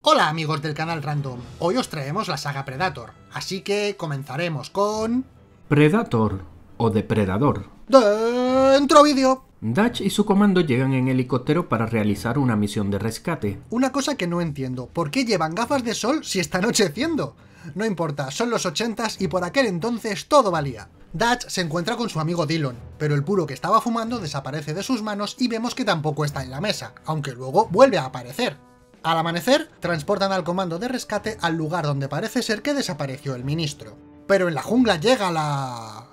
Hola amigos del canal Random, hoy os traemos la saga Predator, así que comenzaremos con... Predator o Depredador. ¡Dentro vídeo! Dutch y su comando llegan en helicóptero para realizar una misión de rescate. Una cosa que no entiendo, ¿por qué llevan gafas de sol si está anocheciendo? No importa, son los 80s y por aquel entonces todo valía. Dutch se encuentra con su amigo Dillon, pero el puro que estaba fumando desaparece de sus manos y vemos que tampoco está en la mesa, aunque luego vuelve a aparecer. Al amanecer, transportan al comando de rescate al lugar donde parece ser que desapareció el ministro. Pero en la jungla llega la...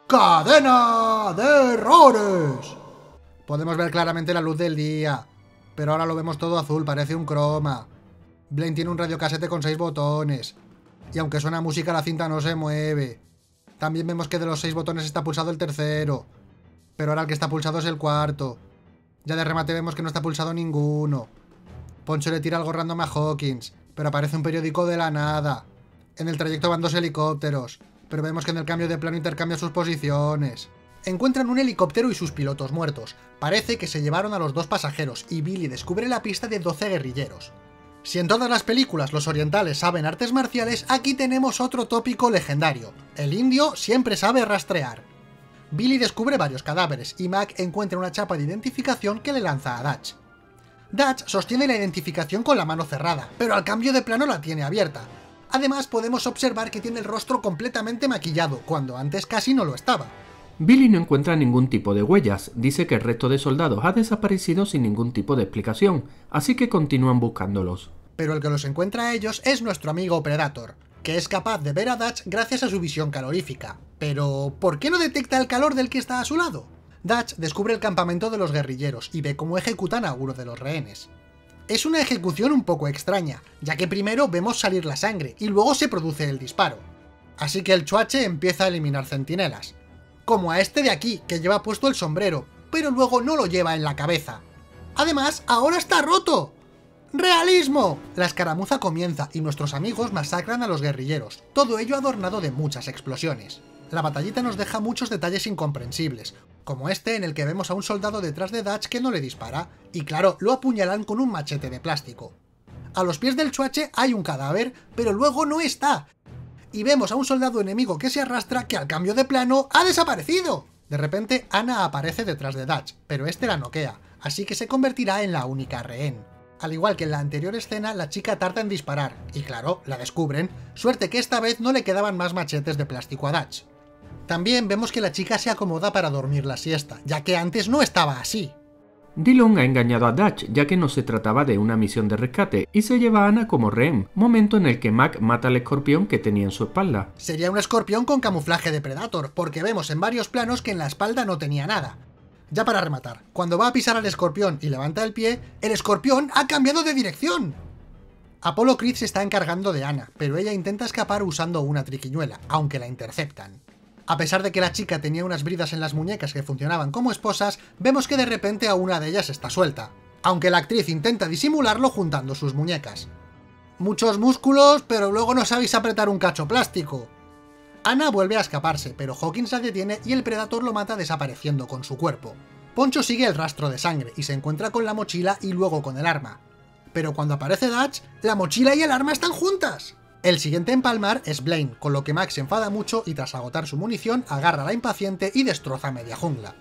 ¡cadena de errores! Podemos ver claramente la luz del día, pero ahora lo vemos todo azul, parece un croma. Blaine tiene un radiocasete con 6 botones, y aunque suena música la cinta no se mueve. También vemos que de los 6 botones está pulsado el tercero, pero ahora el que está pulsado es el cuarto. Ya de remate vemos que no está pulsado ninguno. Poncho le tira algo random a Hawkins, pero aparece un periódico de la nada. En el trayecto van 2 helicópteros, pero vemos que en el cambio de plano intercambia sus posiciones. Encuentran un helicóptero y sus pilotos muertos. Parece que se llevaron a los 2 pasajeros y Billy descubre la pista de 12 guerrilleros. Si en todas las películas los orientales saben artes marciales, aquí tenemos otro tópico legendario. El indio siempre sabe rastrear. Billy descubre varios cadáveres y Mac encuentra una chapa de identificación que le lanza a Dutch. Dutch sostiene la identificación con la mano cerrada, pero al cambio de plano la tiene abierta. Además podemos observar que tiene el rostro completamente maquillado, cuando antes casi no lo estaba. Billy no encuentra ningún tipo de huellas, dice que el resto de soldados ha desaparecido sin ningún tipo de explicación, así que continúan buscándolos. Pero el que los encuentra a ellos es nuestro amigo Predator, que es capaz de ver a Dutch gracias a su visión calorífica. Pero, ¿por qué no detecta el calor del que está a su lado? Dutch descubre el campamento de los guerrilleros y ve cómo ejecutan a uno de los rehenes. Es una ejecución un poco extraña, ya que primero vemos salir la sangre y luego se produce el disparo. Así que el chuache empieza a eliminar centinelas. Como a este de aquí, que lleva puesto el sombrero, pero luego no lo lleva en la cabeza. Además, ahora está roto. ¡Realismo! La escaramuza comienza y nuestros amigos masacran a los guerrilleros, todo ello adornado de muchas explosiones. La batallita nos deja muchos detalles incomprensibles, como este en el que vemos a un soldado detrás de Dutch que no le dispara, y claro, lo apuñalan con un machete de plástico. A los pies del chuache hay un cadáver, pero luego no está, y vemos a un soldado enemigo que se arrastra que al cambio de plano ¡ha desaparecido! De repente Anna aparece detrás de Dutch, pero este la noquea, así que se convertirá en la única rehén. Al igual que en la anterior escena, la chica tarda en disparar, y claro, la descubren, suerte que esta vez no le quedaban más machetes de plástico a Dutch. También vemos que la chica se acomoda para dormir la siesta, ya que antes no estaba así. Dillon ha engañado a Dutch, ya que no se trataba de una misión de rescate, y se lleva a Anna como rehén, momento en el que Mac mata al escorpión que tenía en su espalda. Sería un escorpión con camuflaje de Predator, porque vemos en varios planos que en la espalda no tenía nada. Ya para rematar, cuando va a pisar al escorpión y levanta el pie, el escorpión ha cambiado de dirección. Apollo Creed se está encargando de Anna, pero ella intenta escapar usando una triquiñuela, aunque la interceptan. A pesar de que la chica tenía unas bridas en las muñecas que funcionaban como esposas, vemos que de repente a una de ellas está suelta, aunque la actriz intenta disimularlo juntando sus muñecas. Muchos músculos, pero luego no sabéis apretar un cacho plástico. Anna vuelve a escaparse, pero Hawkins la detiene y el Predator lo mata desapareciendo con su cuerpo. Poncho sigue el rastro de sangre y se encuentra con la mochila y luego con el arma. Pero cuando aparece Dutch, la mochila y el arma están juntas. El siguiente en palmar es Blaine, con lo que Max se enfada mucho y tras agotar su munición agarra a la impaciente y destroza media jungla.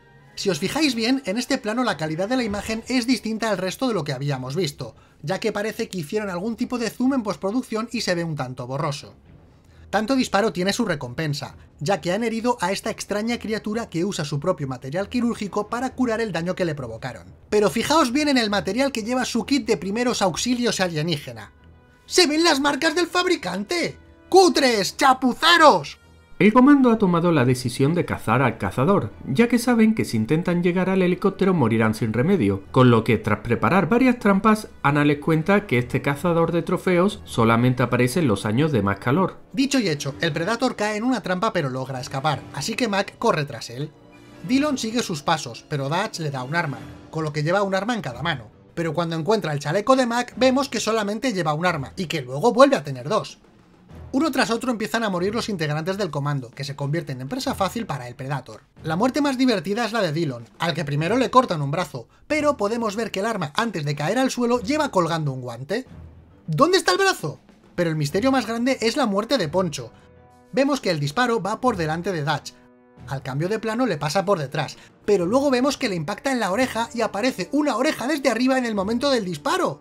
Si os fijáis bien, en este plano la calidad de la imagen es distinta al resto de lo que habíamos visto, ya que parece que hicieron algún tipo de zoom en postproducción y se ve un tanto borroso. Tanto disparo tiene su recompensa, ya que han herido a esta extraña criatura que usa su propio material quirúrgico para curar el daño que le provocaron. Pero fijaos bien en el material que lleva su kit de primeros auxilios alienígena. ¡Se ven las marcas del fabricante! ¡Cutres! ¡Chapuceros! El comando ha tomado la decisión de cazar al cazador, ya que saben que si intentan llegar al helicóptero morirán sin remedio, con lo que tras preparar varias trampas, Anna les cuenta que este cazador de trofeos solamente aparece en los años de más calor. Dicho y hecho, el Predator cae en una trampa pero logra escapar, así que Mac corre tras él. Dillon sigue sus pasos, pero Dutch le da un arma, con lo que lleva un arma en cada mano. Pero cuando encuentra el chaleco de Mac vemos que solamente lleva un arma, y que luego vuelve a tener 2. Uno tras otro empiezan a morir los integrantes del comando, que se convierten en presa fácil para el Predator. La muerte más divertida es la de Dillon, al que primero le cortan un brazo, pero podemos ver que el arma antes de caer al suelo lleva colgando un guante. ¿Dónde está el brazo? Pero el misterio más grande es la muerte de Poncho. Vemos que el disparo va por delante de Dutch. Al cambio de plano le pasa por detrás, pero luego vemos que le impacta en la oreja y aparece una oreja desde arriba en el momento del disparo.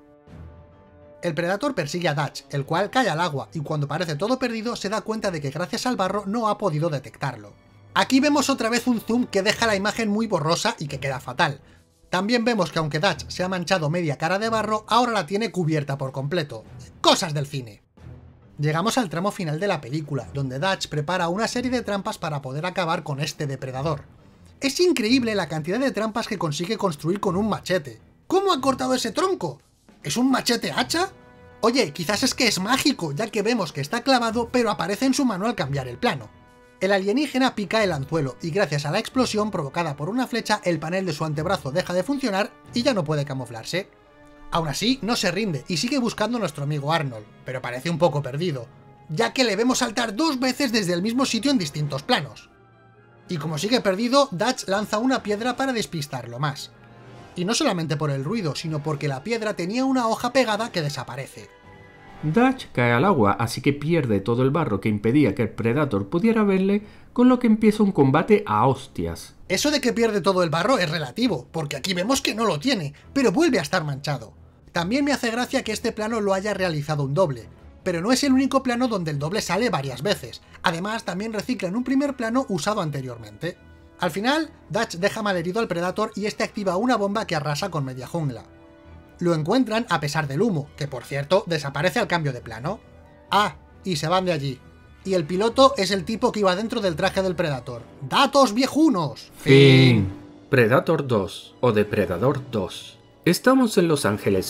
El Predator persigue a Dutch, el cual cae al agua, y cuando parece todo perdido se da cuenta de que gracias al barro no ha podido detectarlo. Aquí vemos otra vez un zoom que deja la imagen muy borrosa y que queda fatal. También vemos que aunque Dutch se ha manchado media cara de barro, ahora la tiene cubierta por completo. Cosas del cine. Llegamos al tramo final de la película, donde Dutch prepara una serie de trampas para poder acabar con este depredador. Es increíble la cantidad de trampas que consigue construir con un machete. ¿Cómo ha cortado ese tronco? ¿Es un machete hacha? Oye, quizás es que es mágico, ya que vemos que está clavado, pero aparece en su mano al cambiar el plano. El alienígena pica el anzuelo, y gracias a la explosión provocada por una flecha, el panel de su antebrazo deja de funcionar y ya no puede camuflarse. Aún así, no se rinde y sigue buscando a nuestro amigo Arnold, pero parece un poco perdido, ya que le vemos saltar 2 veces desde el mismo sitio en distintos planos. Y como sigue perdido, Dutch lanza una piedra para despistarlo más. Y no solamente por el ruido, sino porque la piedra tenía una hoja pegada que desaparece. Dutch cae al agua, así que pierde todo el barro que impedía que el Predator pudiera verle, con lo que empieza un combate a hostias. Eso de que pierde todo el barro es relativo, porque aquí vemos que no lo tiene, pero vuelve a estar manchado. También me hace gracia que este plano lo haya realizado un doble, pero no es el único plano donde el doble sale varias veces. Además, también reciclan un primer plano usado anteriormente. Al final, Dutch deja malherido al Predator y este activa una bomba que arrasa con media jungla. Lo encuentran a pesar del humo, que por cierto desaparece al cambio de plano. Ah, y se van de allí. Y el piloto es el tipo que iba dentro del traje del Predator. ¡Datos viejunos! Fin. Predator 2 o Depredador 2. Estamos en Los Ángeles,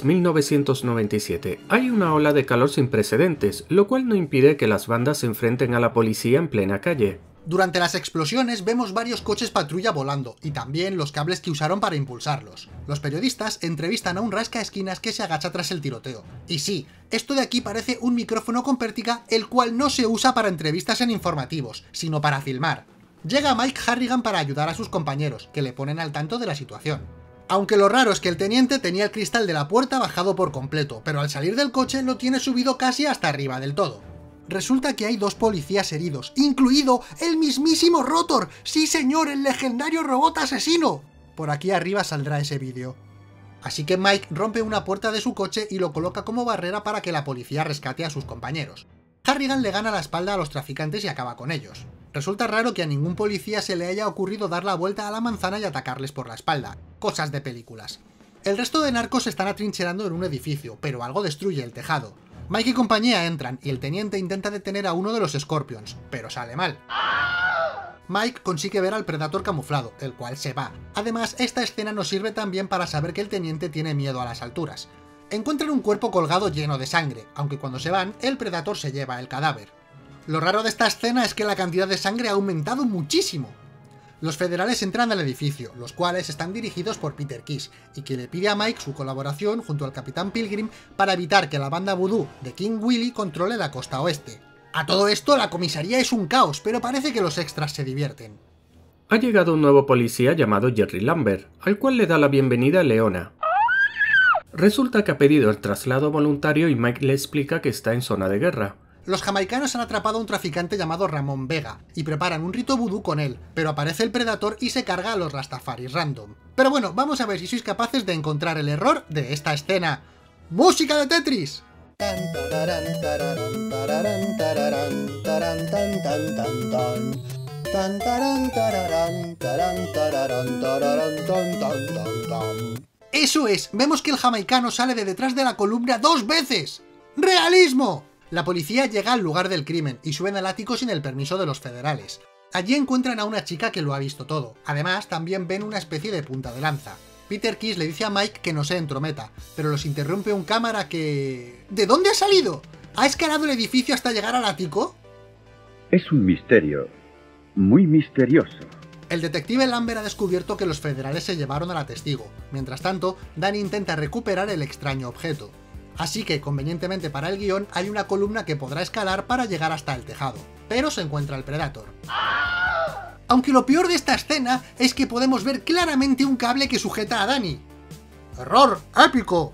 1997. Hay una ola de calor sin precedentes, lo cual no impide que las bandas se enfrenten a la policía en plena calle. Durante las explosiones vemos varios coches patrulla volando, y también los cables que usaron para impulsarlos. Los periodistas entrevistan a un rascaesquinas que se agacha tras el tiroteo. Y sí, esto de aquí parece un micrófono con pértiga, el cual no se usa para entrevistas en informativos, sino para filmar. Llega Mike Harrigan para ayudar a sus compañeros, que le ponen al tanto de la situación. Aunque lo raro es que el teniente tenía el cristal de la puerta bajado por completo, pero al salir del coche lo tiene subido casi hasta arriba del todo. Resulta que hay 2 policías heridos, incluido el mismísimo Rotor. ¡Sí señor, el legendario robot asesino! Por aquí arriba saldrá ese vídeo. Así que Mike rompe una puerta de su coche y lo coloca como barrera para que la policía rescate a sus compañeros. Harrigan le gana la espalda a los traficantes y acaba con ellos. Resulta raro que a ningún policía se le haya ocurrido dar la vuelta a la manzana y atacarles por la espalda. Cosas de películas. El resto de narcos están atrincherando en un edificio, pero algo destruye el tejado. Mike y compañía entran y el teniente intenta detener a uno de los Scorpions, pero sale mal. Mike consigue ver al Predator camuflado, el cual se va. Además, esta escena nos sirve también para saber que el teniente tiene miedo a las alturas. Encuentran un cuerpo colgado lleno de sangre, aunque cuando se van, el Predator se lleva el cadáver. Lo raro de esta escena es que la cantidad de sangre ha aumentado muchísimo. Los federales entran al edificio, los cuales están dirigidos por Peter Kiss, y que le pide a Mike su colaboración junto al Capitán Pilgrim para evitar que la banda vudú de King Willy controle la costa oeste. A todo esto, la comisaría es un caos, pero parece que los extras se divierten. Ha llegado un nuevo policía llamado Jerry Lambert, al cual le da la bienvenida Leona. Resulta que ha pedido el traslado voluntario y Mike le explica que está en zona de guerra. Los jamaicanos han atrapado a un traficante llamado Ramón Vega, y preparan un rito vudú con él, pero aparece el Predator y se carga a los Rastafaris random. Pero bueno, vamos a ver si sois capaces de encontrar el error de esta escena. ¡Música de Tetris! ¡Eso es! Vemos que el jamaicano sale de detrás de la columna 2 veces. ¡Realismo! La policía llega al lugar del crimen y suben al ático sin el permiso de los federales. Allí encuentran a una chica que lo ha visto todo. Además, también ven una especie de punta de lanza. Peter Kiss le dice a Mike que no se entrometa, pero los interrumpe un cámara que... ¿De dónde ha salido? ¿Ha escalado el edificio hasta llegar al ático? Es un misterio, muy misterioso. El detective Lambert ha descubierto que los federales se llevaron a la testigo. Mientras tanto, Danny intenta recuperar el extraño objeto. Así que, convenientemente para el guión, hay una columna que podrá escalar para llegar hasta el tejado. Pero se encuentra el Predator. Aunque lo peor de esta escena es que podemos ver claramente un cable que sujeta a Danny. ¡Error épico!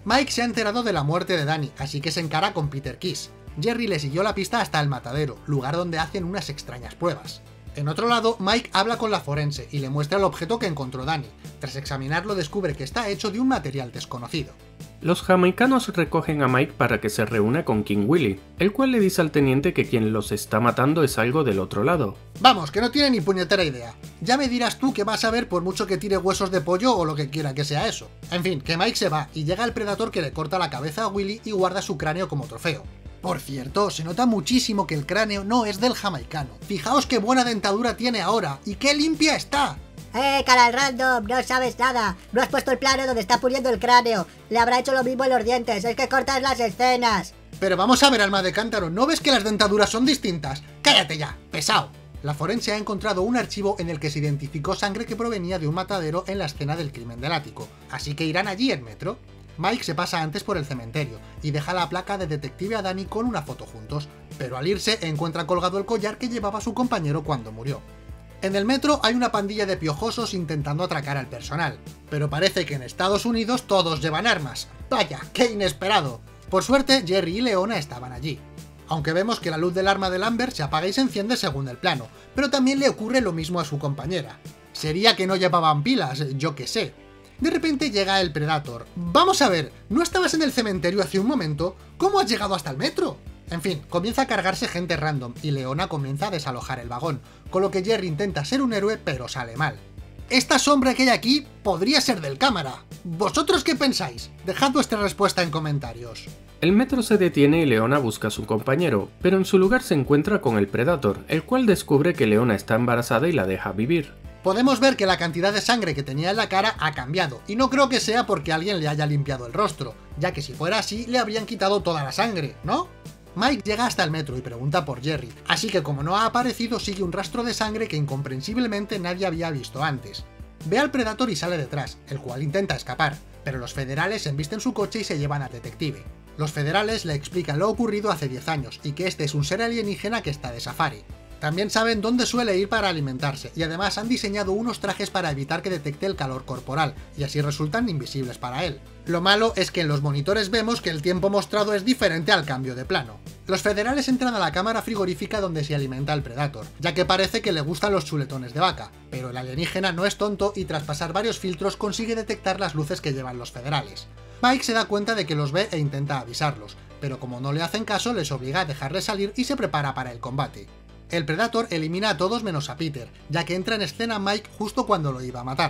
Mike se ha enterado de la muerte de Danny, así que se encara con Peter Kiss. Jerry le siguió la pista hasta el matadero, lugar donde hacen unas extrañas pruebas. En otro lado, Mike habla con la forense y le muestra el objeto que encontró Danny. Tras examinarlo descubre que está hecho de un material desconocido. Los jamaicanos recogen a Mike para que se reúna con King Willy, el cual le dice al teniente que quien los está matando es algo del otro lado. Vamos, que no tiene ni puñetera idea. Ya me dirás tú qué vas a ver por mucho que tire huesos de pollo o lo que quiera que sea eso. En fin, que Mike se va y llega el Predator que le corta la cabeza a Willy y guarda su cráneo como trofeo. Por cierto, se nota muchísimo que el cráneo no es del jamaicano. Fijaos qué buena dentadura tiene ahora y qué limpia está. Canal Random, no sabes nada. No has puesto el plano donde está puliendo el cráneo. Le habrá hecho lo mismo en los dientes, es que cortas las escenas. Pero vamos a ver, alma de cántaro, ¿no ves que las dentaduras son distintas? ¡Cállate ya, pesado! La forense ha encontrado un archivo en el que se identificó sangre que provenía de un matadero en la escena del crimen del ático, así que irán allí en metro. Mike se pasa antes por el cementerio y deja la placa de detective a Danny con una foto juntos, pero al irse encuentra colgado el collar que llevaba su compañero cuando murió. En el metro hay una pandilla de piojosos intentando atracar al personal, pero parece que en Estados Unidos todos llevan armas. ¡Vaya, qué inesperado! Por suerte, Jerry y Leona estaban allí. Aunque vemos que la luz del arma de Lambert se apaga y se enciende según el plano, pero también le ocurre lo mismo a su compañera. Sería que no llevaban pilas, yo qué sé. De repente llega el Predator. Vamos a ver, ¿no estabas en el cementerio hace un momento? ¿Cómo has llegado hasta el metro? En fin, comienza a cargarse gente random y Leona comienza a desalojar el vagón, con lo que Jerry intenta ser un héroe pero sale mal. Esta sombra que hay aquí podría ser del cámara. ¿Vosotros qué pensáis? Dejad vuestra respuesta en comentarios. El metro se detiene y Leona busca a su compañero, pero en su lugar se encuentra con el Predator, el cual descubre que Leona está embarazada y la deja vivir. Podemos ver que la cantidad de sangre que tenía en la cara ha cambiado, y no creo que sea porque alguien le haya limpiado el rostro, ya que si fuera así le habrían quitado toda la sangre, ¿no? Mike llega hasta el metro y pregunta por Jerry, así que como no ha aparecido sigue un rastro de sangre que incomprensiblemente nadie había visto antes. Ve al Predator y sale detrás, el cual intenta escapar, pero los federales embisten su coche y se llevan al detective. Los federales le explican lo ocurrido hace 10 años y que este es un ser alienígena que está de safari. También saben dónde suele ir para alimentarse, y además han diseñado unos trajes para evitar que detecte el calor corporal, y así resultan invisibles para él. Lo malo es que en los monitores vemos que el tiempo mostrado es diferente al cambio de plano. Los federales entran a la cámara frigorífica donde se alimenta el Predator, ya que parece que le gustan los chuletones de vaca, pero el alienígena no es tonto y tras pasar varios filtros consigue detectar las luces que llevan los federales. Mike se da cuenta de que los ve e intenta avisarlos, pero como no le hacen caso les obliga a dejarle salir y se prepara para el combate. El Predator elimina a todos menos a Peter, ya que entra en escena Mike justo cuando lo iba a matar.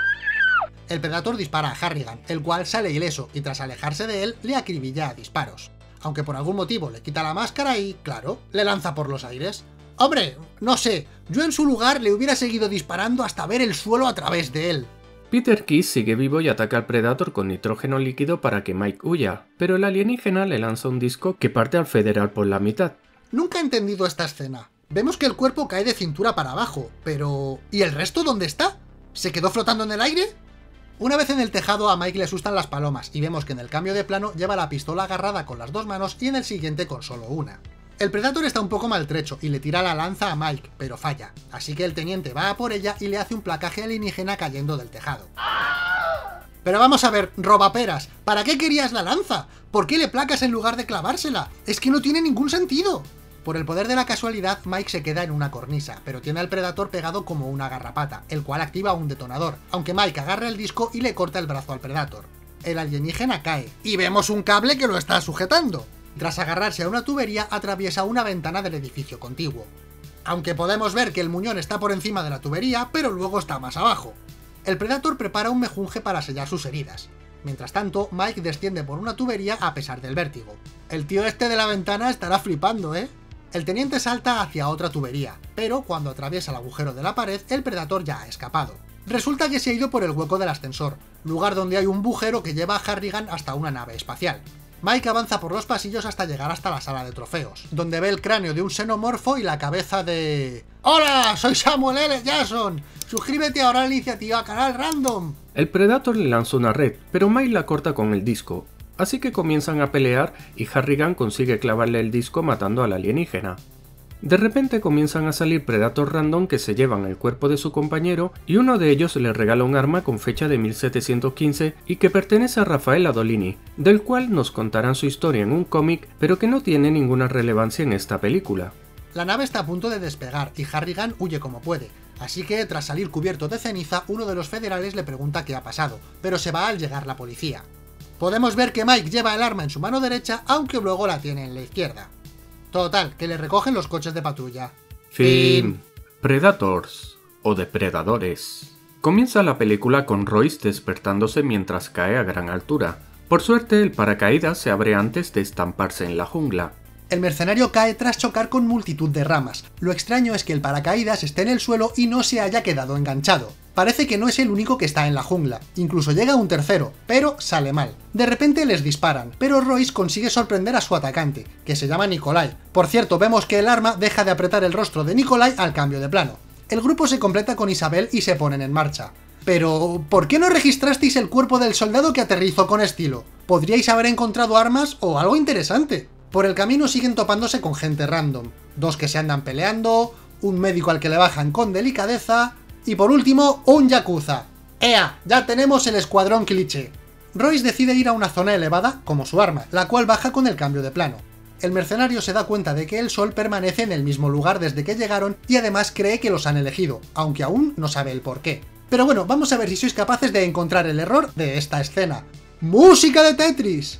El Predator dispara a Harrigan, el cual sale ileso y tras alejarse de él le acribilla a disparos. Aunque por algún motivo le quita la máscara y, claro, le lanza por los aires. ¡Hombre! No sé, yo en su lugar le hubiera seguido disparando hasta ver el suelo a través de él. Peter Kiss sigue vivo y ataca al Predator con nitrógeno líquido para que Mike huya, pero el alienígena le lanza un disco que parte al federal por la mitad. Nunca he entendido esta escena. Vemos que el cuerpo cae de cintura para abajo, pero... ¿y el resto dónde está? ¿Se quedó flotando en el aire? Una vez en el tejado a Mike le asustan las palomas y vemos que en el cambio de plano lleva la pistola agarrada con las dos manos y en el siguiente con solo una. El Predator está un poco maltrecho y le tira la lanza a Mike, pero falla, así que el teniente va a por ella y le hace un placaje alienígena cayendo del tejado. Pero vamos a ver, robaperas, ¿para qué querías la lanza? ¿Por qué le placas en lugar de clavársela? Es que no tiene ningún sentido. Por el poder de la casualidad, Mike se queda en una cornisa, pero tiene al Predator pegado como una garrapata, el cual activa un detonador, aunque Mike agarra el disco y le corta el brazo al Predator. El alienígena cae, y vemos un cable que lo está sujetando. Tras agarrarse a una tubería, atraviesa una ventana del edificio contiguo. Aunque podemos ver que el muñón está por encima de la tubería, pero luego está más abajo. El Predator prepara un mejunje para sellar sus heridas. Mientras tanto, Mike desciende por una tubería a pesar del vértigo. El tío este de la ventana estará flipando, ¿eh? El teniente salta hacia otra tubería, pero cuando atraviesa el agujero de la pared, el Predator ya ha escapado. Resulta que se ha ido por el hueco del ascensor, lugar donde hay un bujero que lleva a Harrigan hasta una nave espacial. Mike avanza por los pasillos hasta llegar hasta la sala de trofeos, donde ve el cráneo de un xenomorfo y la cabeza de... ¡Hola! ¡Soy Samuel L. Jackson! ¡Suscríbete ahora a la iniciativa Canal Random! El Predator le lanza una red, pero Mike la corta con el disco, así que comienzan a pelear y Harrigan consigue clavarle el disco matando al alienígena. De repente comienzan a salir Predators random que se llevan el cuerpo de su compañero y uno de ellos le regala un arma con fecha de 1715 y que pertenece a Rafael Adolini, del cual nos contarán su historia en un cómic, pero que no tiene ninguna relevancia en esta película. La nave está a punto de despegar y Harrigan huye como puede, así que tras salir cubierto de ceniza, uno de los federales le pregunta qué ha pasado, pero se va al llegar la policía. Podemos ver que Mike lleva el arma en su mano derecha, aunque luego la tiene en la izquierda. Total, que le recogen los coches de patrulla. Fin. Predators, o depredadores. Comienza la película con Royce despertándose mientras cae a gran altura. Por suerte, el paracaídas se abre antes de estamparse en la jungla. El mercenario cae tras chocar con multitud de ramas. Lo extraño es que el paracaídas esté en el suelo y no se haya quedado enganchado. Parece que no es el único que está en la jungla. Incluso llega un tercero, pero sale mal. De repente les disparan, pero Royce consigue sorprender a su atacante, que se llama Nikolai. Por cierto, vemos que el arma deja de apretar el rostro de Nikolai al cambio de plano. El grupo se completa con Isabel y se ponen en marcha. Pero, ¿por qué no registrasteis el cuerpo del soldado que aterrizó con estilo? Podríais haber encontrado armas o algo interesante. Por el camino siguen topándose con gente random, dos que se andan peleando, un médico al que le bajan con delicadeza, y por último, un yakuza. ¡Ea! Ya tenemos el escuadrón cliché. Royce decide ir a una zona elevada, como su arma, la cual baja con el cambio de plano. El mercenario se da cuenta de que el sol permanece en el mismo lugar desde que llegaron y además cree que los han elegido, aunque aún no sabe el porqué. Pero bueno, vamos a ver si sois capaces de encontrar el error de esta escena. ¡Música de Tetris!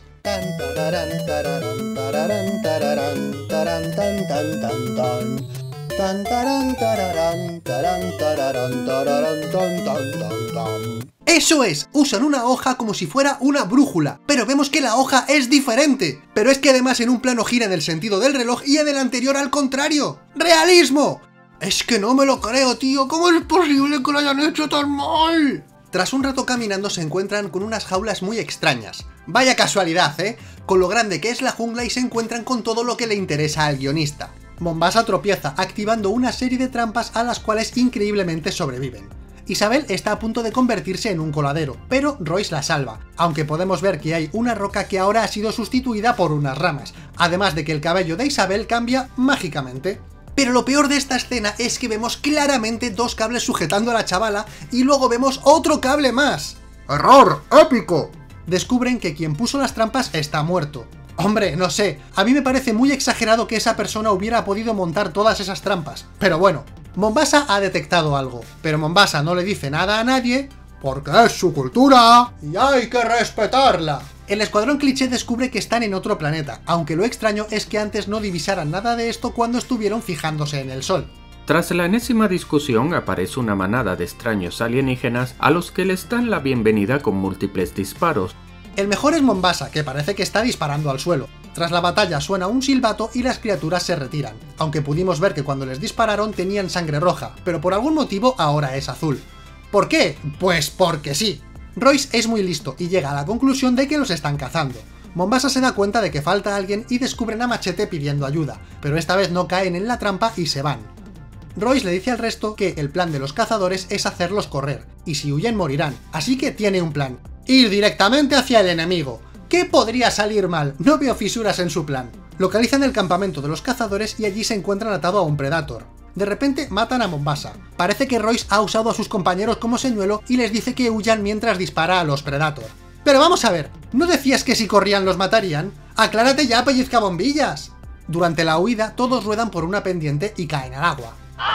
¡Eso es! Usan una hoja como si fuera una brújula, pero vemos que la hoja es diferente. Pero es que además en un plano gira en el sentido del reloj y en el anterior al contrario. ¡Realismo! Es que no me lo creo, tío. ¿Cómo es posible que lo hayan hecho tan mal? Tras un rato caminando se encuentran con unas jaulas muy extrañas. Vaya casualidad, ¿eh? Con lo grande que es la jungla y se encuentran con todo lo que le interesa al guionista. Mombasa tropieza, activando una serie de trampas a las cuales increíblemente sobreviven. Isabel está a punto de convertirse en un coladero, pero Royce la salva, aunque podemos ver que hay una roca que ahora ha sido sustituida por unas ramas, además de que el cabello de Isabel cambia mágicamente. Pero lo peor de esta escena es que vemos claramente dos cables sujetando a la chavala y luego vemos otro cable más. ¡Error! ¡Épico! Descubren que quien puso las trampas está muerto. Hombre, no sé, a mí me parece muy exagerado que esa persona hubiera podido montar todas esas trampas. Pero bueno, Mombasa ha detectado algo, pero Mombasa no le dice nada a nadie porque es su cultura y hay que respetarla. El escuadrón cliché descubre que están en otro planeta, aunque lo extraño es que antes no divisaran nada de esto cuando estuvieron fijándose en el sol. Tras la enésima discusión aparece una manada de extraños alienígenas a los que les dan la bienvenida con múltiples disparos. El mejor es Mombasa, que parece que está disparando al suelo. Tras la batalla suena un silbato y las criaturas se retiran, aunque pudimos ver que cuando les dispararon tenían sangre roja, pero por algún motivo ahora es azul. ¿Por qué? Pues porque sí. Royce es muy listo y llega a la conclusión de que los están cazando. Mombasa se da cuenta de que falta alguien y descubren a Machete pidiendo ayuda, pero esta vez no caen en la trampa y se van. Royce le dice al resto que el plan de los cazadores es hacerlos correr, y si huyen morirán, así que tiene un plan: ir directamente hacia el enemigo. ¿Qué podría salir mal? No veo fisuras en su plan. Localizan el campamento de los cazadores y allí se encuentran atado a un Predator. De repente matan a Mombasa. Parece que Royce ha usado a sus compañeros como señuelo y les dice que huyan mientras dispara a los Predator. Pero vamos a ver, ¿no decías que si corrían los matarían? ¡Aclárate ya, pellizcabombillas! Durante la huida, todos ruedan por una pendiente y caen al agua.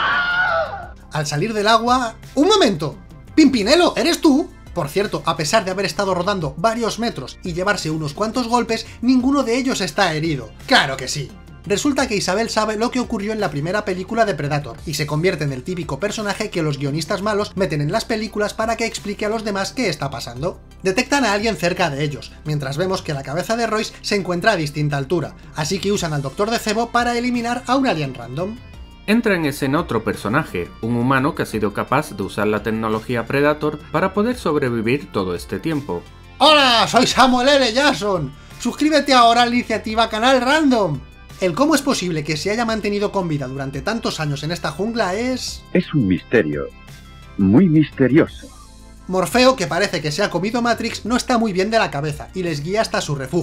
Al salir del agua... ¡Un momento! ¡Pimpinelo! ¿Eres tú? Por cierto, a pesar de haber estado rodando varios metros y llevarse unos cuantos golpes, ninguno de ellos está herido. ¡Claro que sí! Resulta que Isabel sabe lo que ocurrió en la primera película de Predator, y se convierte en el típico personaje que los guionistas malos meten en las películas para que explique a los demás qué está pasando. Detectan a alguien cerca de ellos, mientras vemos que la cabeza de Royce se encuentra a distinta altura, así que usan al Doctor de Cebo para eliminar a un alien random. Entra en escena otro personaje, un humano que ha sido capaz de usar la tecnología Predator para poder sobrevivir todo este tiempo. ¡Hola! Soy Samuel L. Jackson. Suscríbete ahora a la iniciativa Canal Random. El cómo es posible que se haya mantenido con vida durante tantos años en esta jungla es... Es un misterio, muy misterioso. Morfeo, que parece que se ha comido Matrix, no está muy bien de la cabeza y les guía hasta su refugio.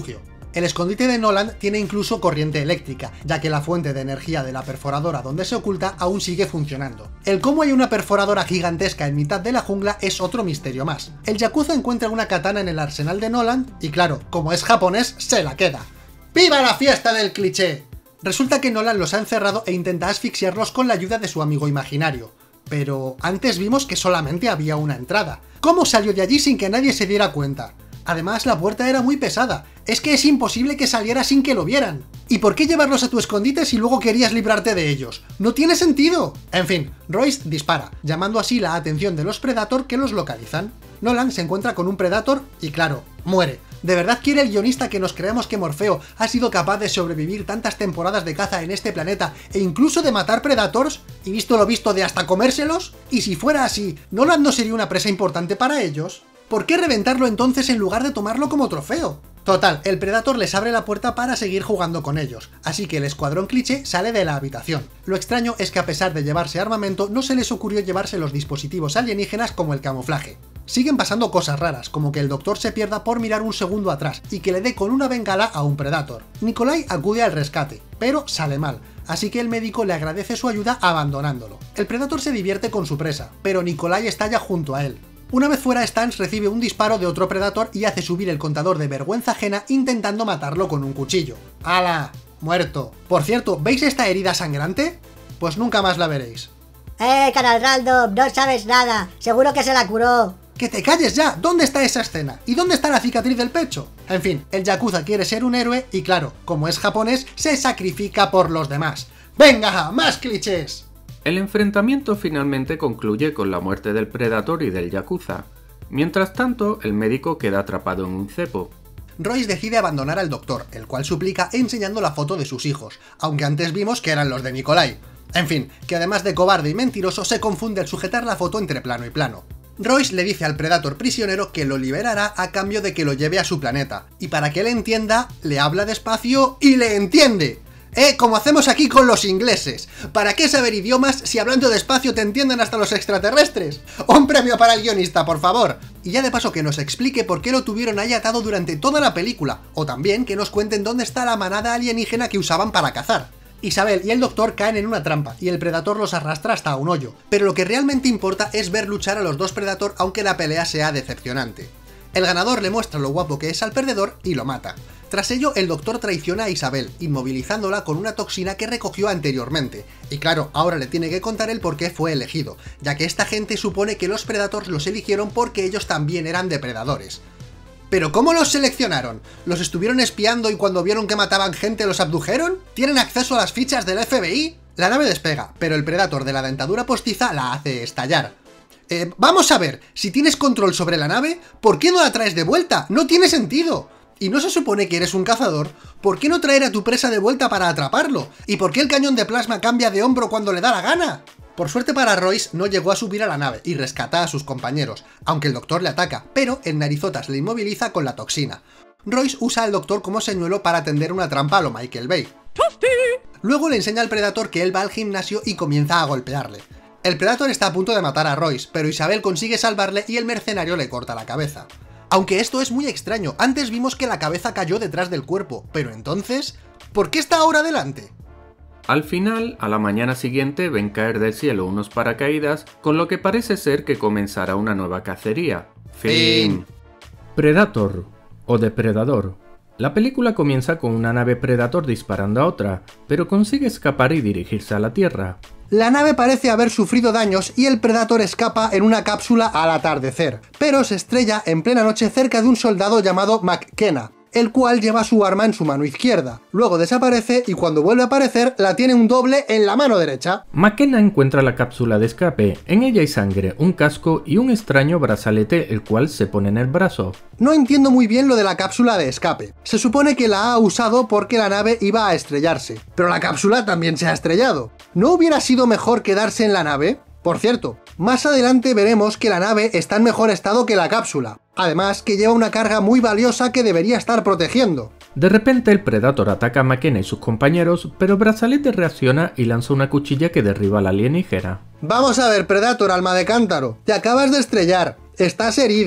El escondite de Nolan tiene incluso corriente eléctrica, ya que la fuente de energía de la perforadora donde se oculta aún sigue funcionando. El cómo hay una perforadora gigantesca en mitad de la jungla es otro misterio más. El yakuza encuentra una katana en el arsenal de Nolan y claro, como es japonés, se la queda. ¡Viva la fiesta del cliché! Resulta que Nolan los ha encerrado e intenta asfixiarlos con la ayuda de su amigo imaginario. Pero antes vimos que solamente había una entrada. ¿Cómo salió de allí sin que nadie se diera cuenta? Además, la puerta era muy pesada. Es que es imposible que saliera sin que lo vieran. ¿Y por qué llevarlos a tu escondite si luego querías librarte de ellos? ¡No tiene sentido! En fin, Royce dispara, llamando así la atención de los Predator que los localizan. Nolan se encuentra con un Predator y claro, muere. ¿De verdad quiere el guionista que nos creamos que Morfeo ha sido capaz de sobrevivir tantas temporadas de caza en este planeta e incluso de matar Predators? ¿Y visto lo visto de hasta comérselos? Y si fuera así, ¿Nolan no sería una presa importante para ellos? ¿Por qué reventarlo entonces en lugar de tomarlo como trofeo? Total, el Predator les abre la puerta para seguir jugando con ellos, así que el escuadrón cliché sale de la habitación. Lo extraño es que a pesar de llevarse armamento, no se les ocurrió llevarse los dispositivos alienígenas como el camuflaje. Siguen pasando cosas raras, como que el doctor se pierda por mirar un segundo atrás y que le dé con una bengala a un Predator. Nikolai acude al rescate, pero sale mal, así que el médico le agradece su ayuda abandonándolo. El Predator se divierte con su presa, pero Nikolai estalla junto a él. Una vez fuera, Stans recibe un disparo de otro Predator y hace subir el contador de vergüenza ajena intentando matarlo con un cuchillo. ¡Hala! Muerto. Por cierto, ¿veis esta herida sangrante? Pues nunca más la veréis. Canal Random, no sabes nada. Seguro que se la curó. ¡Que te calles ya! ¿Dónde está esa escena? ¿Y dónde está la cicatriz del pecho? En fin, el yakuza quiere ser un héroe y claro, como es japonés, se sacrifica por los demás. ¡Venga! ¡Más clichés! El enfrentamiento finalmente concluye con la muerte del Predator y del yakuza. Mientras tanto, el médico queda atrapado en un cepo. Royce decide abandonar al doctor, el cual suplica enseñando la foto de sus hijos, aunque antes vimos que eran los de Nikolai. En fin, que además de cobarde y mentiroso, se confunde al sujetar la foto entre plano y plano. Royce le dice al Predator prisionero que lo liberará a cambio de que lo lleve a su planeta, y para que él entienda, le habla despacio y le entiende. Como hacemos aquí con los ingleses. ¿Para qué saber idiomas si hablando despacio te entienden hasta los extraterrestres? ¡Un premio para el guionista, por favor! Y ya de paso que nos explique por qué lo tuvieron ahí atado durante toda la película, o también que nos cuenten dónde está la manada alienígena que usaban para cazar. Isabel y el doctor caen en una trampa, y el Predator los arrastra hasta un hoyo, pero lo que realmente importa es ver luchar a los dos Predator aunque la pelea sea decepcionante. El ganador le muestra lo guapo que es al perdedor y lo mata. Tras ello, el doctor traiciona a Isabel, inmovilizándola con una toxina que recogió anteriormente. Y claro, ahora le tiene que contar el por qué fue elegido, ya que esta gente supone que los Predators los eligieron porque ellos también eran depredadores. ¿Pero cómo los seleccionaron? ¿Los estuvieron espiando y cuando vieron que mataban gente los abdujeron? ¿Tienen acceso a las fichas del FBI? La nave despega, pero el Predator de la dentadura postiza la hace estallar. Vamos a ver, si tienes control sobre la nave, ¿por qué no la traes de vuelta? ¡No tiene sentido! ¿Y no se supone que eres un cazador? ¿Por qué no traer a tu presa de vuelta para atraparlo? ¿Y por qué el cañón de plasma cambia de hombro cuando le da la gana? Por suerte para Royce, no llegó a subir a la nave y rescata a sus compañeros, aunque el doctor le ataca, pero el narizotas le inmoviliza con la toxina. Royce usa al doctor como señuelo para tender una trampa a lo Michael Bay. Luego le enseña al Predator que él va al gimnasio y comienza a golpearle. El Predator está a punto de matar a Royce, pero Isabel consigue salvarle y el mercenario le corta la cabeza. Aunque esto es muy extraño, antes vimos que la cabeza cayó detrás del cuerpo, pero entonces, ¿por qué está ahora delante? Al final, a la mañana siguiente ven caer del cielo unos paracaídas, con lo que parece ser que comenzará una nueva cacería. Fin. Predator, o depredador. La película comienza con una nave Predator disparando a otra, pero consigue escapar y dirigirse a la Tierra. La nave parece haber sufrido daños y el Predator escapa en una cápsula al atardecer, pero se estrella en plena noche cerca de un soldado llamado McKenna, el cual lleva su arma en su mano izquierda. Luego desaparece y cuando vuelve a aparecer la tiene un doble en la mano derecha. McKenna encuentra la cápsula de escape. En ella hay sangre, un casco y un extraño brazalete el cual se pone en el brazo. No entiendo muy bien lo de la cápsula de escape. Se supone que la ha usado porque la nave iba a estrellarse, pero la cápsula también se ha estrellado. ¿No hubiera sido mejor quedarse en la nave? Por cierto, más adelante veremos que la nave está en mejor estado que la cápsula. Además que lleva una carga muy valiosa que debería estar protegiendo. De repente el Predator ataca a McKenna y sus compañeros, pero Brazalete reacciona y lanza una cuchilla que derriba a la alienígena. Vamos a ver, Predator, alma de cántaro, te acabas de estrellar, estás herido.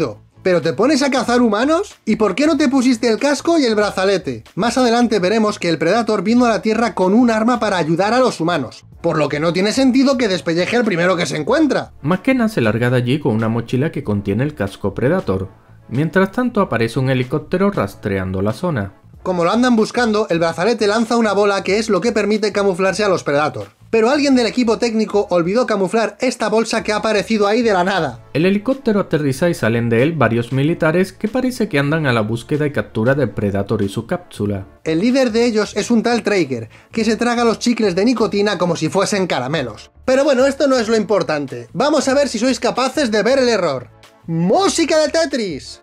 ¿Pero te pones a cazar humanos? ¿Y por qué no te pusiste el casco y el brazalete? Más adelante veremos que el Predator vino a la Tierra con un arma para ayudar a los humanos, por lo que no tiene sentido que despelleje al primero que se encuentra. McKenna se larga de allí con una mochila que contiene el casco Predator. Mientras tanto aparece un helicóptero rastreando la zona. Como lo andan buscando, el brazalete lanza una bola que es lo que permite camuflarse a los Predator. Pero alguien del equipo técnico olvidó camuflar esta bolsa que ha aparecido ahí de la nada. El helicóptero aterriza y salen de él varios militares que parece que andan a la búsqueda y captura del Predator y su cápsula. El líder de ellos es un tal Traeger, que se traga los chicles de nicotina como si fuesen caramelos. Pero bueno, esto no es lo importante. Vamos a ver si sois capaces de ver el error. ¡Música de Tetris!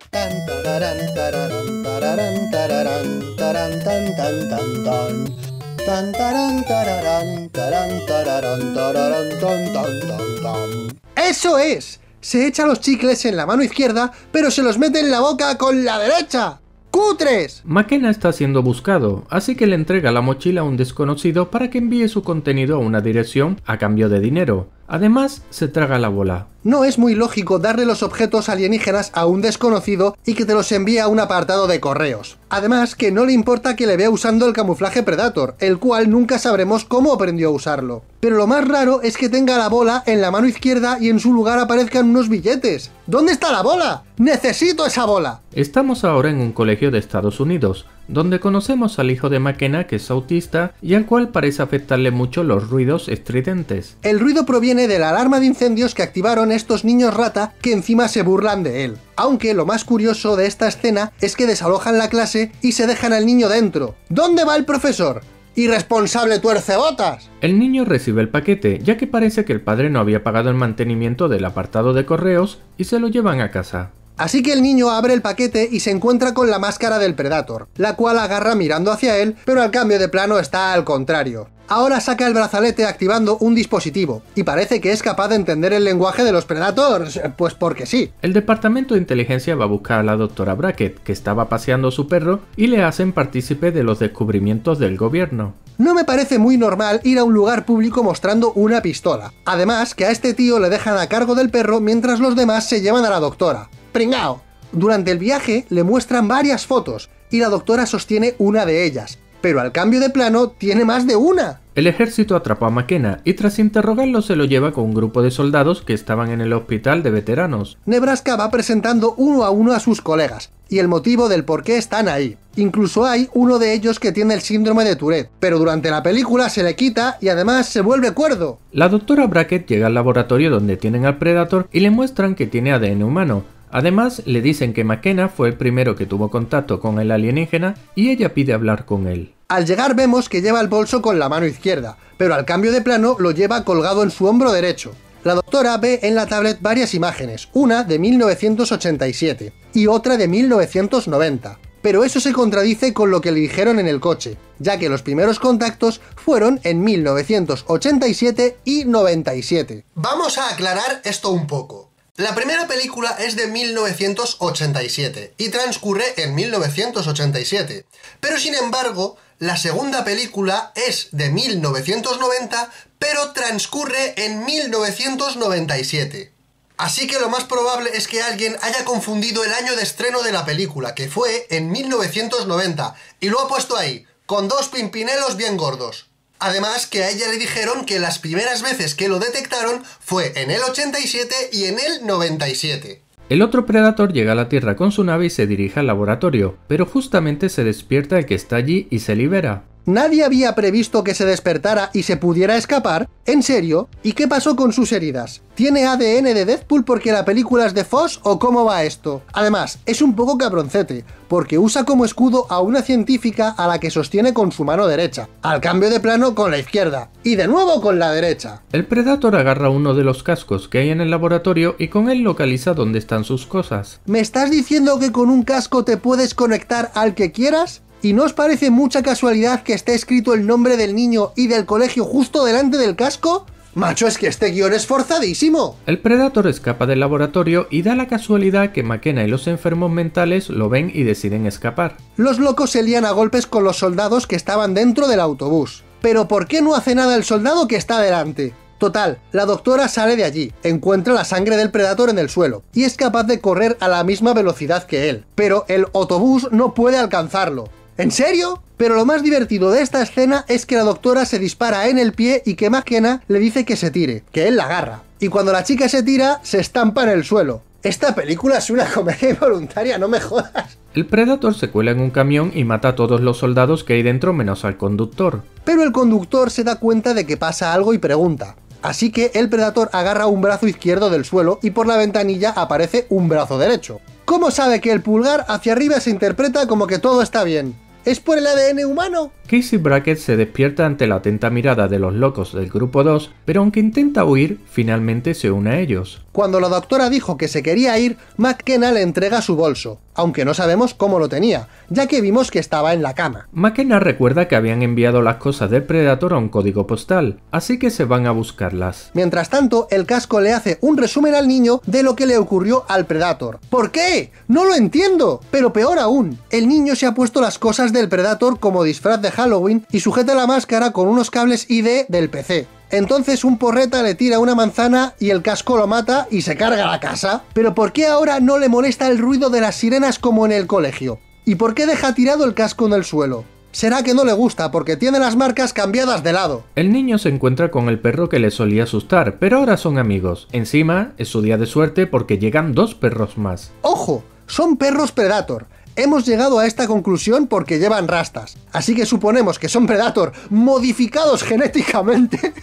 ¡Eso es! Se echa los chicles en la mano izquierda, pero se los mete en la boca con la derecha. ¡Cutres! McKenna está siendo buscado, así que le entrega la mochila a un desconocido para que envíe su contenido a una dirección a cambio de dinero. Además, se traga la bola. No es muy lógico darle los objetos alienígenas a un desconocido y que te los envíe a un apartado de correos. Además, que no le importa que le vea usando el camuflaje Predator, el cual nunca sabremos cómo aprendió a usarlo. Pero lo más raro es que tenga la bola en la mano izquierda y en su lugar aparezcan unos billetes. ¿Dónde está la bola? ¡Necesito esa bola! Estamos ahora en un colegio de Estados Unidos, donde conocemos al hijo de McKenna, que es autista y al cual parece afectarle mucho los ruidos estridentes. El ruido proviene de la alarma de incendios que activaron estos niños rata que encima se burlan de él. Aunque lo más curioso de esta escena es que desalojan la clase y se dejan al niño dentro. ¿Dónde va el profesor? ¡Irresponsable tuercebotas! El niño recibe el paquete, ya que parece que el padre no había pagado el mantenimiento del apartado de correos y se lo llevan a casa. Así que el niño abre el paquete y se encuentra con la máscara del Predator, la cual agarra mirando hacia él, pero al cambio de plano está al contrario. Ahora saca el brazalete activando un dispositivo, y parece que es capaz de entender el lenguaje de los Predators, pues porque sí. El departamento de inteligencia va a buscar a la doctora Brackett, que estaba paseando a su perro, y le hacen partícipe de los descubrimientos del gobierno. No me parece muy normal ir a un lugar público mostrando una pistola. Además, que a este tío le dejan a cargo del perro mientras los demás se llevan a la doctora. ¡Pringao! Durante el viaje le muestran varias fotos, y la doctora sostiene una de ellas, pero al cambio de plano tiene más de una. El ejército atrapó a McKenna y tras interrogarlo se lo lleva con un grupo de soldados que estaban en el hospital de veteranos. Nebraska va presentando uno a uno a sus colegas, y el motivo del por qué están ahí. Incluso hay uno de ellos que tiene el síndrome de Tourette, pero durante la película se le quita y además se vuelve cuerdo. La doctora Brackett llega al laboratorio donde tienen al Predator y le muestran que tiene ADN humano. Además, le dicen que McKenna fue el primero que tuvo contacto con el alienígena y ella pide hablar con él. Al llegar vemos que lleva el bolso con la mano izquierda, pero al cambio de plano lo lleva colgado en su hombro derecho. La doctora ve en la tablet varias imágenes, una de 1987 y otra de 1990. Pero eso se contradice con lo que le dijeron en el coche, ya que los primeros contactos fueron en 1987 y 97. Vamos a aclarar esto un poco. La primera película es de 1987 y transcurre en 1987, pero sin embargo, la segunda película es de 1990, pero transcurre en 1997. Así que lo más probable es que alguien haya confundido el año de estreno de la película, que fue en 1990, y lo ha puesto ahí, con dos pimpinelos bien gordos. Además, que a ella le dijeron que las primeras veces que lo detectaron fue en el 87 y en el 97. El otro Predator llega a la Tierra con su nave y se dirige al laboratorio, pero justamente se despierta el que está allí y se libera. ¿Nadie había previsto que se despertara y se pudiera escapar? ¿En serio? ¿Y qué pasó con sus heridas? ¿Tiene ADN de Deadpool porque la película es de Fox o cómo va esto? Además, es un poco cabroncete, porque usa como escudo a una científica a la que sostiene con su mano derecha, al cambio de plano con la izquierda, y de nuevo con la derecha. El Predator agarra uno de los cascos que hay en el laboratorio y con él localiza dónde están sus cosas. ¿Me estás diciendo que con un casco te puedes conectar al que quieras? ¿Y no os parece mucha casualidad que esté escrito el nombre del niño y del colegio justo delante del casco? Macho, es que este guión es forzadísimo. El Predator escapa del laboratorio y da la casualidad que McKenna y los enfermos mentales lo ven y deciden escapar. Los locos se lían a golpes con los soldados que estaban dentro del autobús. Pero ¿por qué no hace nada el soldado que está delante? Total, la doctora sale de allí, encuentra la sangre del Predator en el suelo, y es capaz de correr a la misma velocidad que él, pero el autobús no puede alcanzarlo. ¿En serio? Pero lo más divertido de esta escena es que la doctora se dispara en el pie y que McKenna le dice que se tire, que él la agarra. Y cuando la chica se tira, se estampa en el suelo. Esta película es una comedia involuntaria, no me jodas. El Predator se cuela en un camión y mata a todos los soldados que hay dentro menos al conductor. Pero el conductor se da cuenta de que pasa algo y pregunta. Así que el Predator agarra un brazo izquierdo del suelo y por la ventanilla aparece un brazo derecho. ¿Cómo sabe que el pulgar hacia arriba se interpreta como que todo está bien? ¿Es por el ADN humano? Casey Brackett se despierta ante la atenta mirada de los locos del grupo 2, pero aunque intenta huir, finalmente se une a ellos. Cuando la doctora dijo que se quería ir, McKenna le entrega su bolso, aunque no sabemos cómo lo tenía, ya que vimos que estaba en la cama. McKenna recuerda que habían enviado las cosas del Predator a un código postal, así que se van a buscarlas. Mientras tanto, el casco le hace un resumen al niño de lo que le ocurrió al Predator. ¿Por qué? ¡No lo entiendo! Pero peor aún, el niño se ha puesto las cosas del Predator como disfraz de Halloween y sujeta la máscara con unos cables ID del PC. Entonces un porreta le tira una manzana y el casco lo mata y se carga la casa. ¿Pero por qué ahora no le molesta el ruido de las sirenas como en el colegio? ¿Y por qué deja tirado el casco en el suelo? Será que no le gusta porque tiene las marcas cambiadas de lado. El niño se encuentra con el perro que le solía asustar, pero ahora son amigos. Encima, es su día de suerte porque llegan 2 perros más. ¡Ojo! Son perros Predator. Hemos llegado a esta conclusión porque llevan rastas, así que suponemos que son Predator modificados genéticamente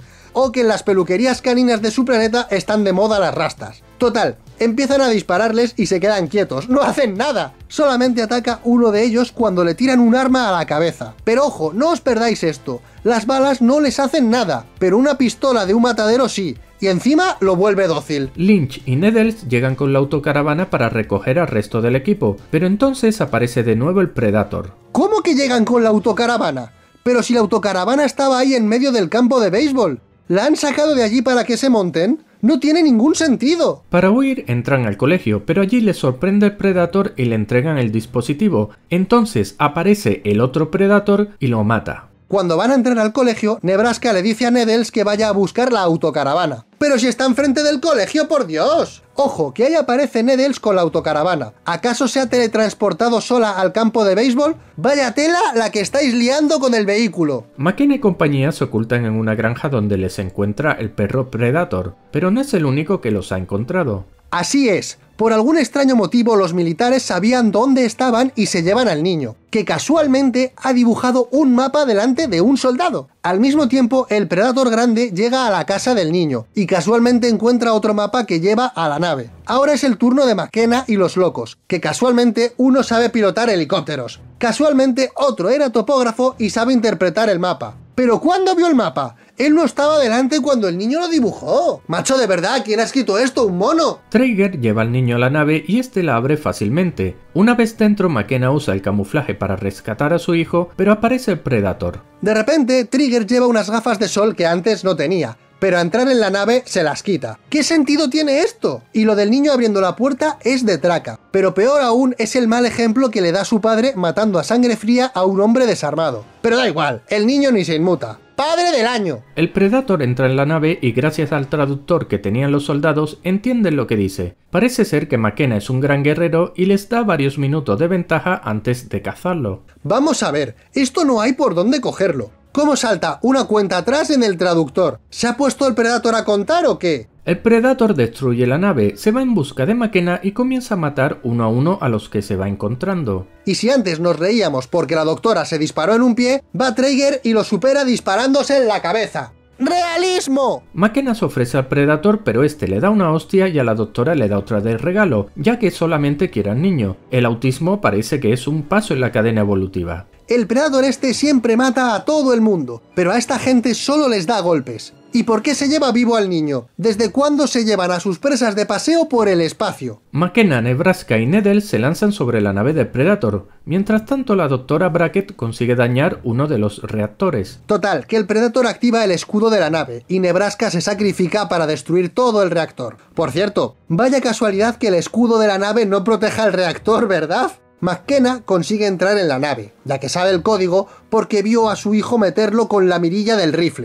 o que en las peluquerías caninas de su planeta están de moda las rastas. Total, empiezan a dispararles y se quedan quietos, no hacen nada. Solamente ataca uno de ellos cuando le tiran un arma a la cabeza. Pero ojo, no os perdáis esto, las balas no les hacen nada, pero una pistola de un matadero sí. Y encima lo vuelve dócil. Lynch y Needles llegan con la autocaravana para recoger al resto del equipo, pero entonces aparece de nuevo el Predator. ¿Cómo que llegan con la autocaravana? Pero si la autocaravana estaba ahí en medio del campo de béisbol. ¿La han sacado de allí para que se monten? ¡No tiene ningún sentido! Para huir entran al colegio, pero allí les sorprende el Predator y le entregan el dispositivo. Entonces aparece el otro Predator y lo mata. Cuando van a entrar al colegio, Nebraska le dice a Needles que vaya a buscar la autocaravana. ¡Pero si está enfrente del colegio, por Dios! Ojo, que ahí aparece Needles con la autocaravana. ¿Acaso se ha teletransportado sola al campo de béisbol? ¡Vaya tela la que estáis liando con el vehículo! McKenna y compañía se ocultan en una granja donde les encuentra el perro Predator, pero no es el único que los ha encontrado. Así es. Por algún extraño motivo los militares sabían dónde estaban y se llevan al niño, que casualmente ha dibujado un mapa delante de un soldado. Al mismo tiempo, el Predator grande llega a la casa del niño, y casualmente encuentra otro mapa que lleva a la nave. Ahora es el turno de McKenna y los locos, que casualmente uno sabe pilotar helicópteros. Casualmente otro era topógrafo y sabe interpretar el mapa. ¿Pero cuándo vio el mapa? Él no estaba delante cuando el niño lo dibujó. Macho, de verdad, ¿quién ha escrito esto? ¿Un mono? Traeger lleva al niño a la nave y este la abre fácilmente. Una vez dentro, McKenna usa el camuflaje para rescatar a su hijo, pero aparece el Predator. De repente, Trigger lleva unas gafas de sol que antes no tenía, pero a entrar en la nave se las quita. ¿Qué sentido tiene esto? Y lo del niño abriendo la puerta es de traca. Pero peor aún es el mal ejemplo que le da su padre matando a sangre fría a un hombre desarmado. Pero da igual, el niño ni se inmuta. ¡Padre del año! El Predator entra en la nave y gracias al traductor que tenían los soldados entienden lo que dice. Parece ser que McKenna es un gran guerrero y les da varios minutos de ventaja antes de cazarlo. Vamos a ver, esto no hay por dónde cogerlo. ¿Cómo salta una cuenta atrás en el traductor? ¿Se ha puesto el Predator a contar o qué? El Predator destruye la nave, se va en busca de McKenna y comienza a matar uno a uno a los que se va encontrando. Y si antes nos reíamos porque la doctora se disparó en un pie, va Traeger y lo supera disparándose en la cabeza. ¡Realismo! McKenna se ofrece al Predator, pero este le da una hostia y a la doctora le da otra de regalo, ya que solamente quiere al niño. El autismo parece que es un paso en la cadena evolutiva. El Predator este siempre mata a todo el mundo, pero a esta gente solo les da golpes. ¿Y por qué se lleva vivo al niño? ¿Desde cuándo se llevan a sus presas de paseo por el espacio? McKenna, Nebraska y Needles se lanzan sobre la nave del Predator. Mientras tanto, la doctora Brackett consigue dañar uno de los reactores. Total, que el Predator activa el escudo de la nave, y Nebraska se sacrifica para destruir todo el reactor. Por cierto, vaya casualidad que el escudo de la nave no proteja el reactor, ¿verdad? McKenna consigue entrar en la nave, ya que sabe el código porque vio a su hijo meterlo con la mirilla del rifle.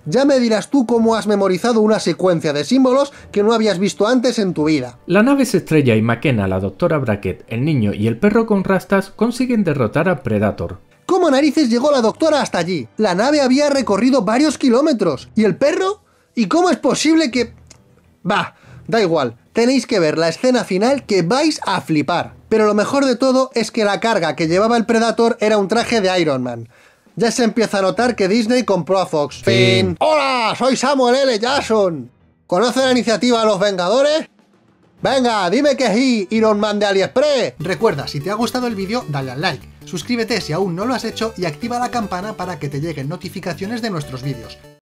Ya me dirás tú cómo has memorizado una secuencia de símbolos que no habías visto antes en tu vida. La nave se estrella y McKenna, la doctora Brackett, el niño y el perro con rastas consiguen derrotar a Predator. ¿Cómo narices llegó la doctora hasta allí? La nave había recorrido varios kilómetros. ¿Y el perro? ¿Y cómo es posible que...? Bah, da igual. Tenéis que ver la escena final que vais a flipar. Pero lo mejor de todo es que la carga que llevaba el Predator era un traje de Iron Man. Ya se empieza a notar que Disney compró a Fox. Fin. ¡Hola! Soy Samuel L. Jackson. ¿Conoce la iniciativa de los Vengadores? Venga, dime que sí, Iron Man de AliExpress. Recuerda, si te ha gustado el vídeo, dale al like. Suscríbete si aún no lo has hecho y activa la campana para que te lleguen notificaciones de nuestros vídeos.